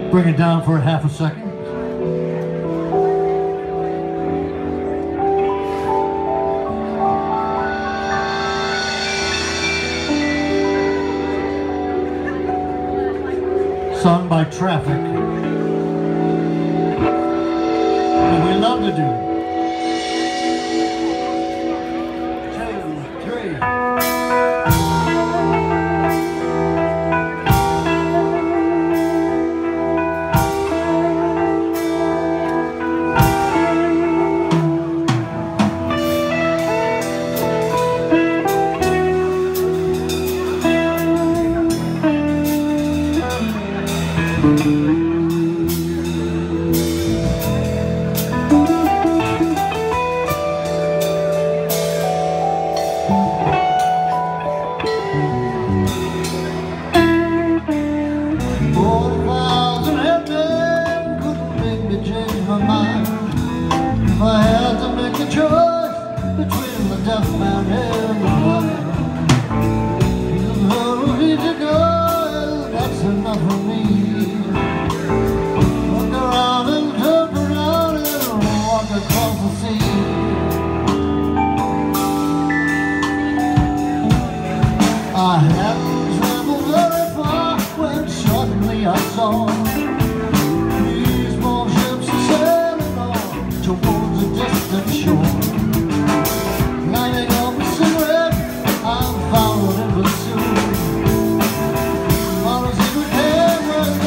Bring it down for half a second. Sung by Traffic. And we love to do it. 2, 3. If I had to make a choice between the deaf man and the blind, he's a easy girl, that's enough for me. Look around and turn around and walk across the sea. I hadn't traveled very far when suddenly I saw these small ships sailing on towards a distant shore. Lighting up a cigarette, I followed in pursuit. On a secret hand when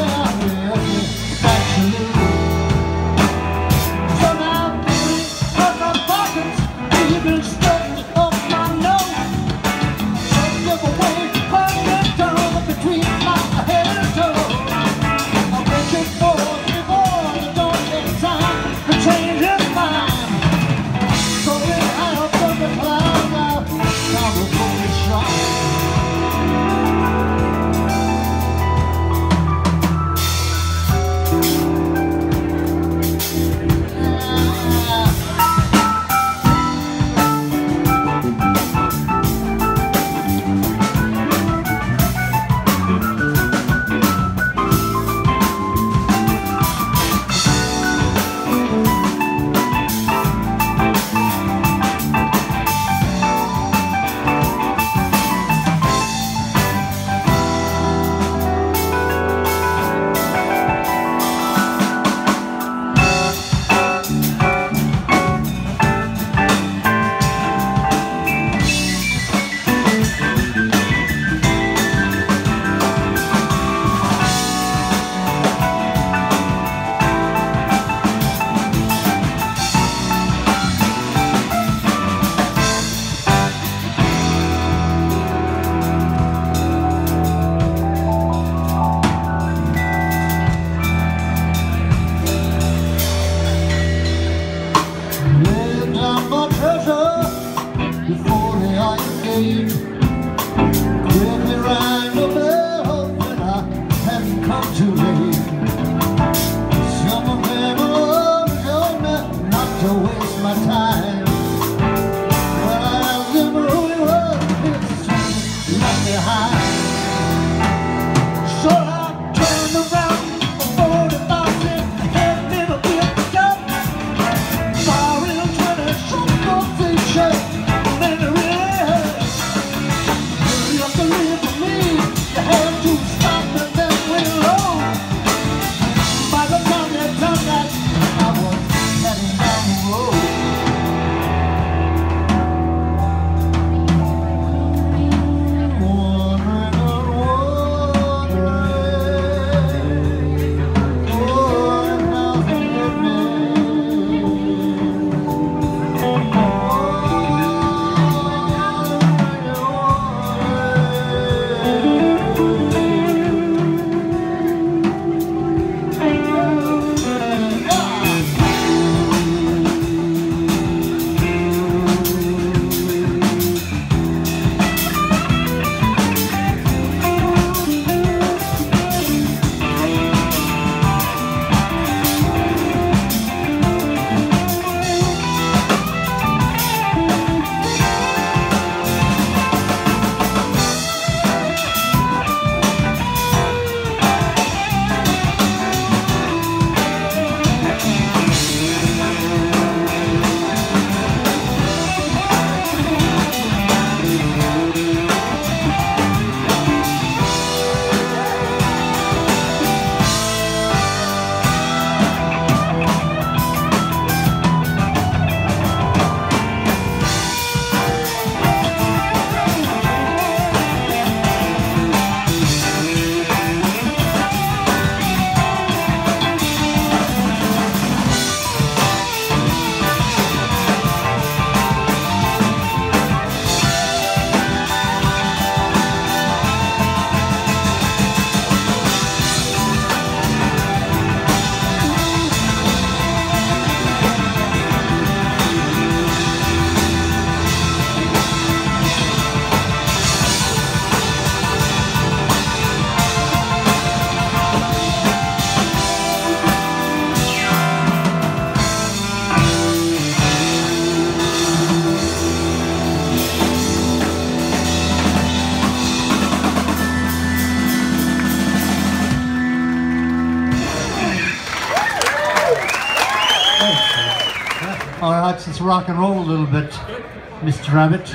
All right, let's rock and roll a little bit, Mr. Abbott.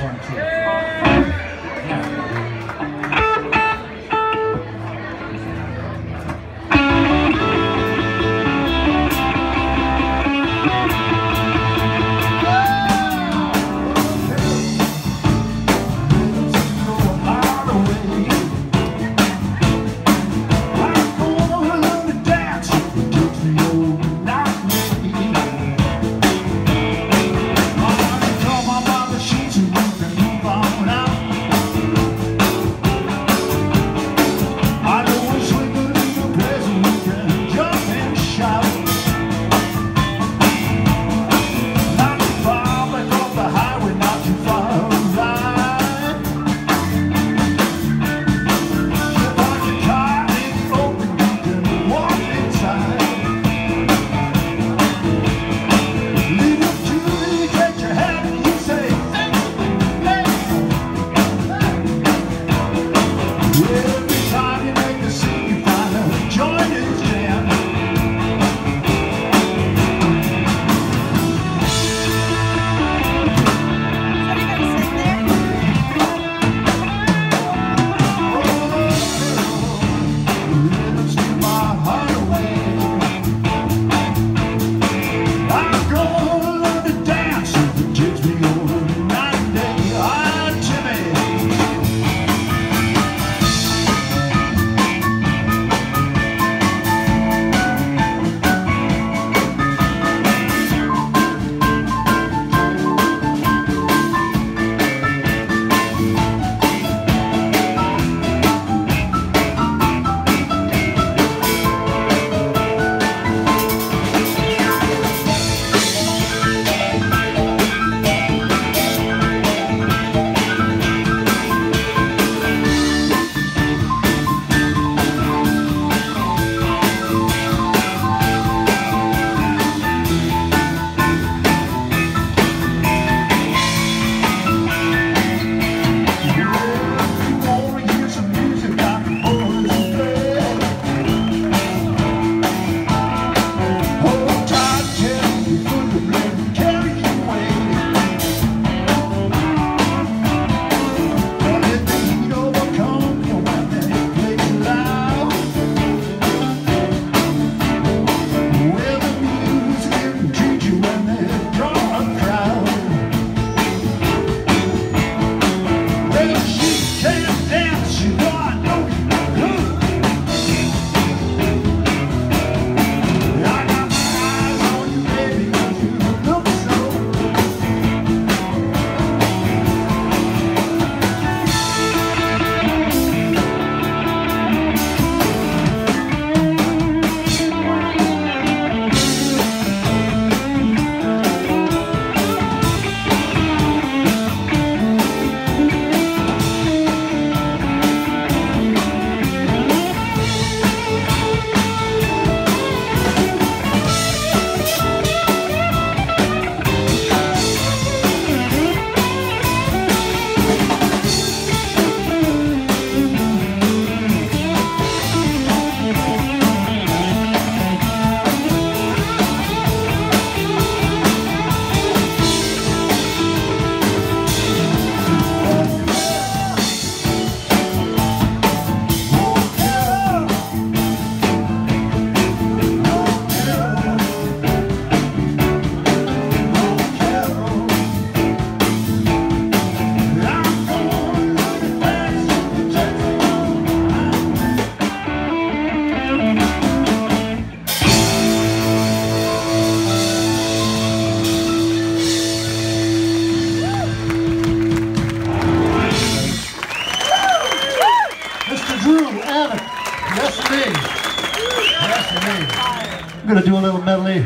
I'm going to do a little medley.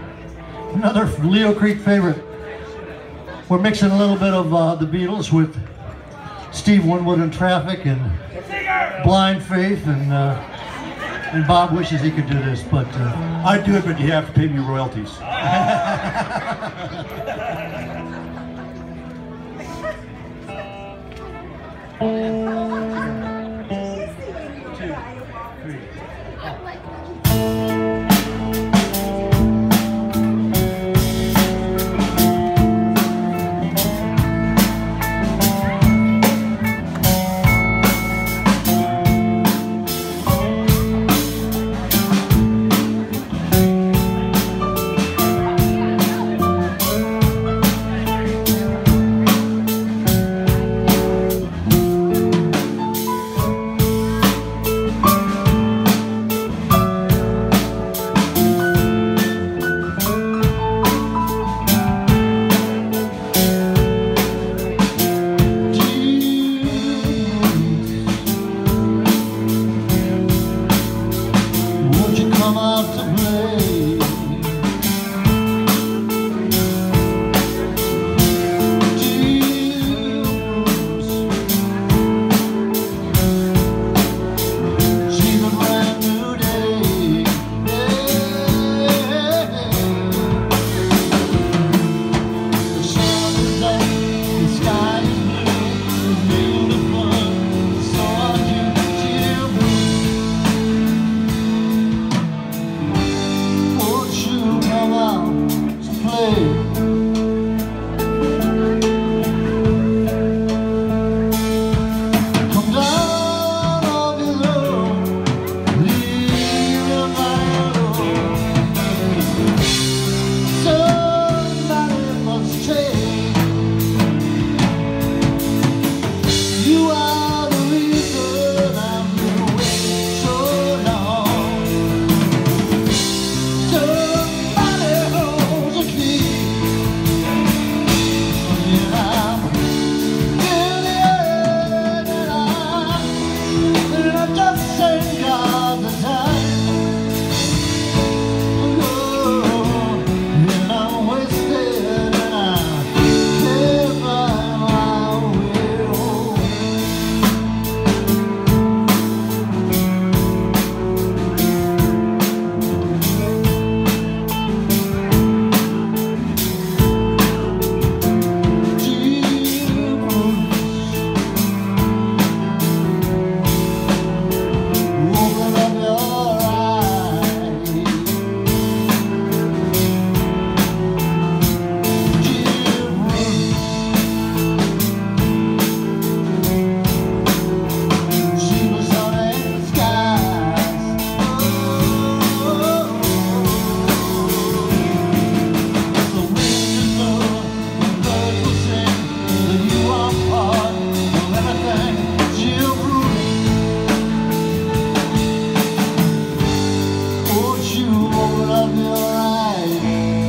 Another Leo Creek favorite. We're mixing a little bit of the Beatles with Steve Winwood and Traffic and Blind Faith, and Bob wishes he could do this, but I'd do it, but you have to pay me royalties. come out to play. She's a brand new day. The sun is up, the sky is blue, it's beautiful, so are you, dear blue. Won't you come out to play? Come down off your throne, leave your mind alone. Somebody must change. You are the reason I've been waiting so long. Somebody holds the key, and I'm in the end, and I just ain't got the time. Oh, and I'm wasted, and I can't find my way home. Open up your eyes, she was on the skies. The wind will blow, the birds will sing, that you are part of everything. Jill Bruce, won't you open up your eyes?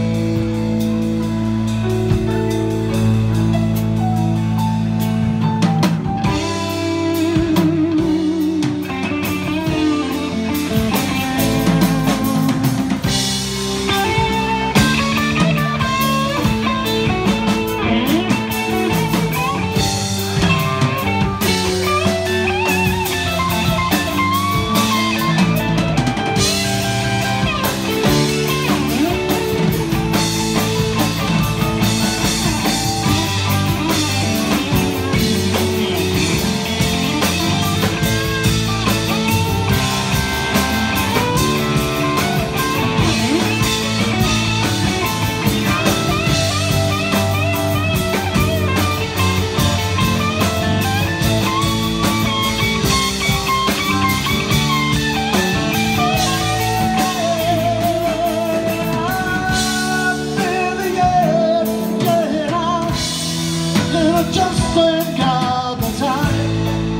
I just ain't got the time.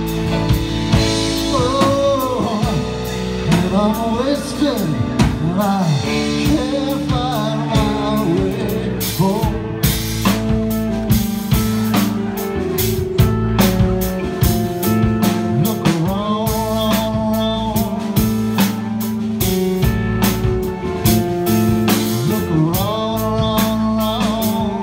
Oh, and I'm wasted, and I can't find my way home. Look around, look around.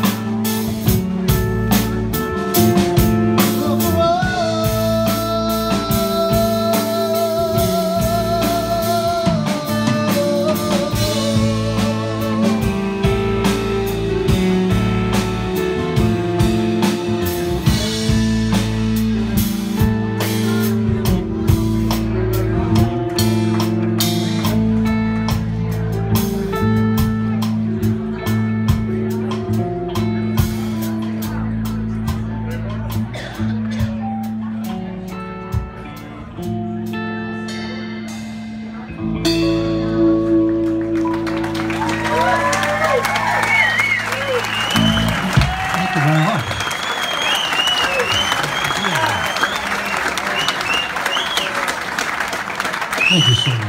Thank you so much.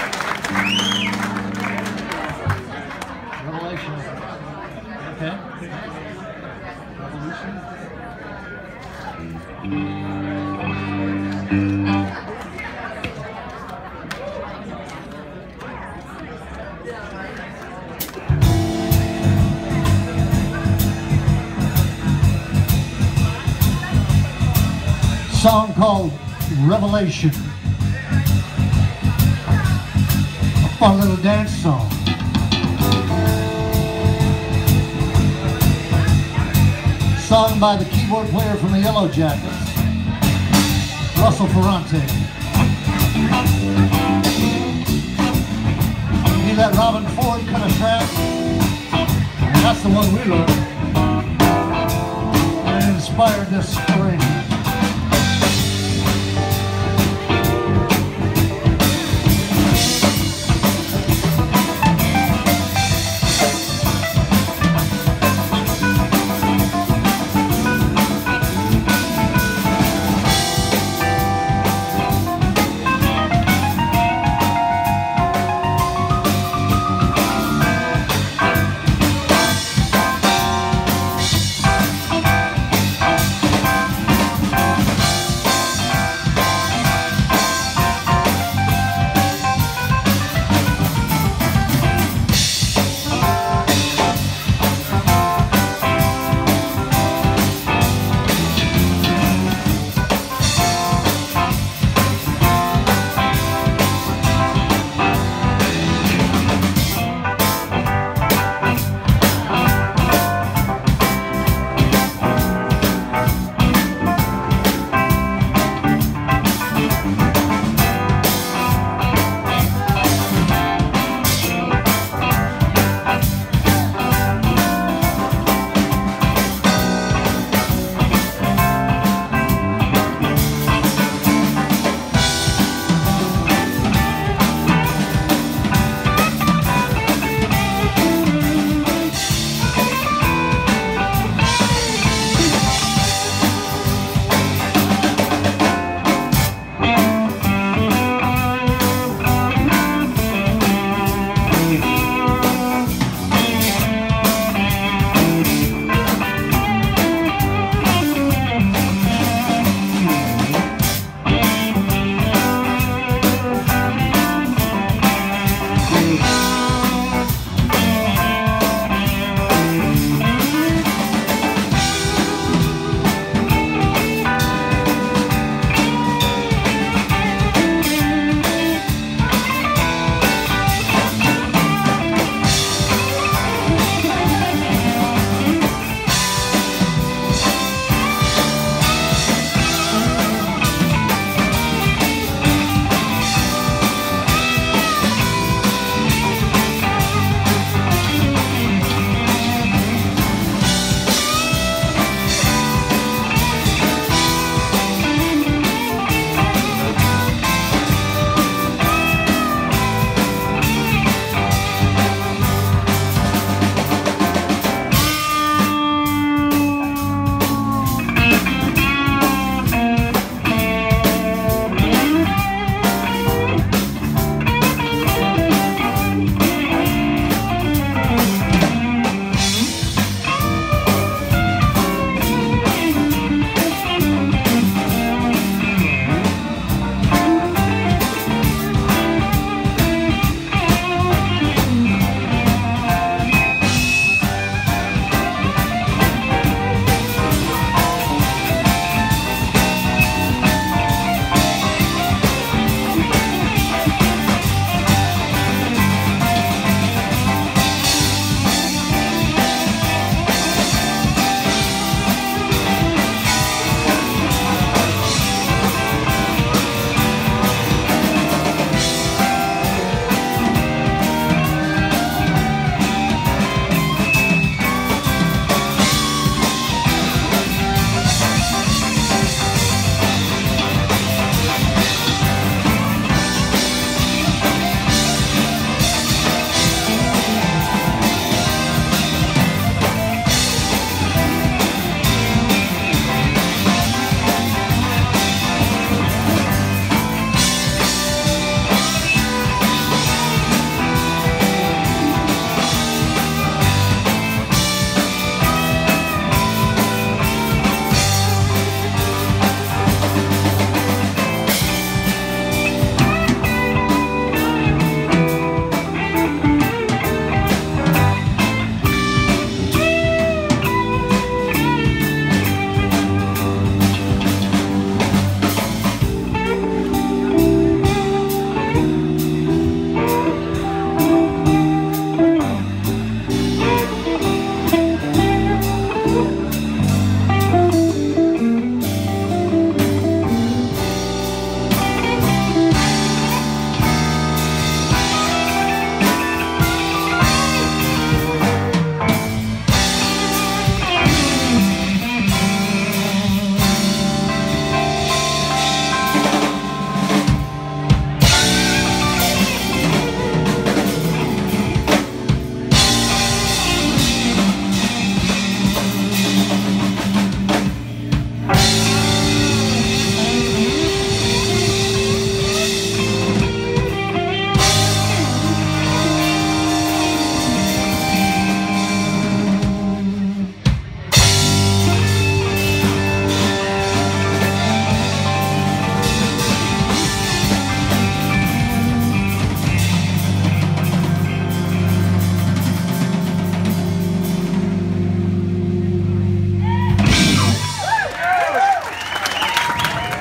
Revelation. Okay. Revolution. song called Revelation. A fun little dance song. Sung by the keyboard player from the Yellow Jackets, Russell Ferrante. Need that Robin Ford kind of track? That's the one we learned. And it inspired this arrangement.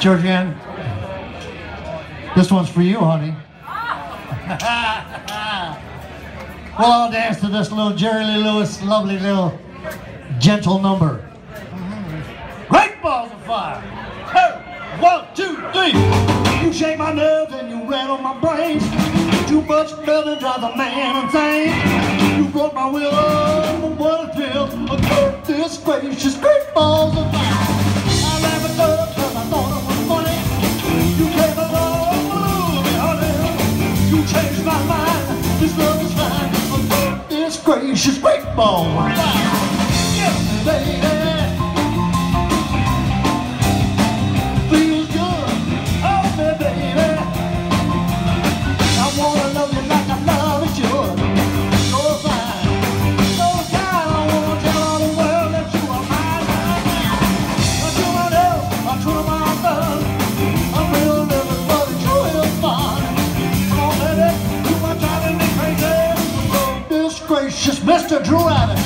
Georgianne, this one's for you, honey. We'll all dance to this little Jerry Lee Lewis, lovely little gentle number. Great balls of fire. Hey, 1, 2, 3. You shake my nerves and you rattle my brains. Too much loving drives a man insane. You broke my will, oh, what a thrill. Goodness gracious, great balls of fire. I laughed it up because I thought it was funny. You came along, me honey. You changed my mind, this love is fine. Goodness gracious, great balls of fire. Yeah, baby. Mr. Dryden.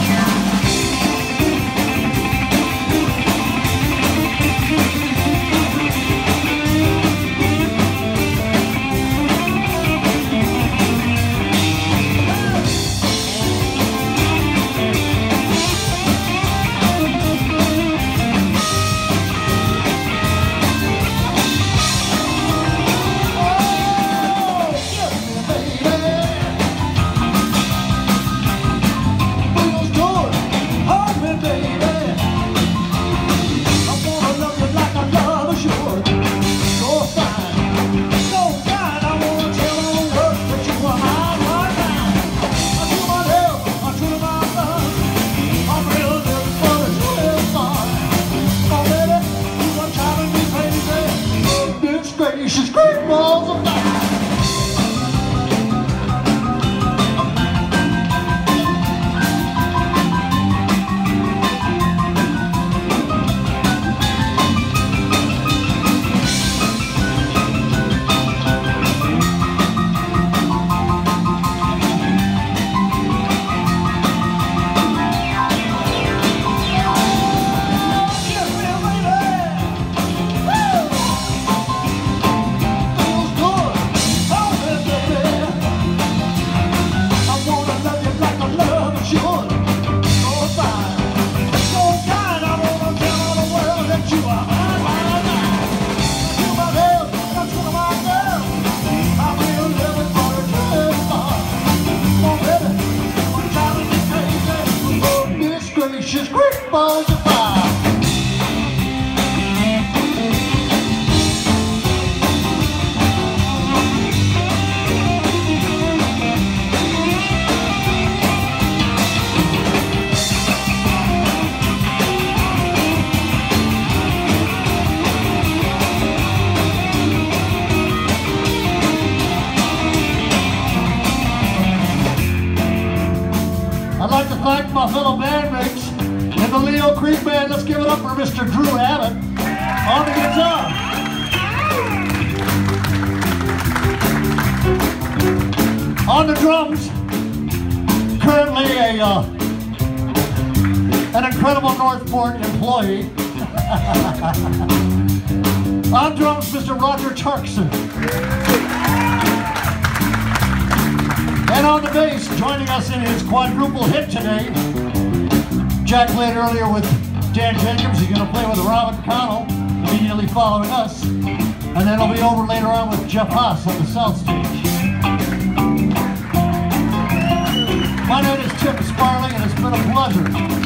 She's great balls of fire. She's great balls of fire. I'd like to thank my fellow bandmates in the Leo Creek Band. Let's give it up for Mr. Drew Abbott on the guitar. On the drums, currently an incredible Northport employee. On drums, Mr. Roger Tarczon. And on the bass, joining us in his quadruple hit today, Jack played earlier with Dan Jacobs. He's going to play with Robin Connell immediately following us. And then he'll be over later on with Jeff Haas on the South Stage. My name is Sparling, and it's been a pleasure.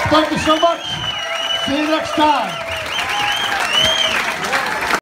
Thank you so much. See you next time.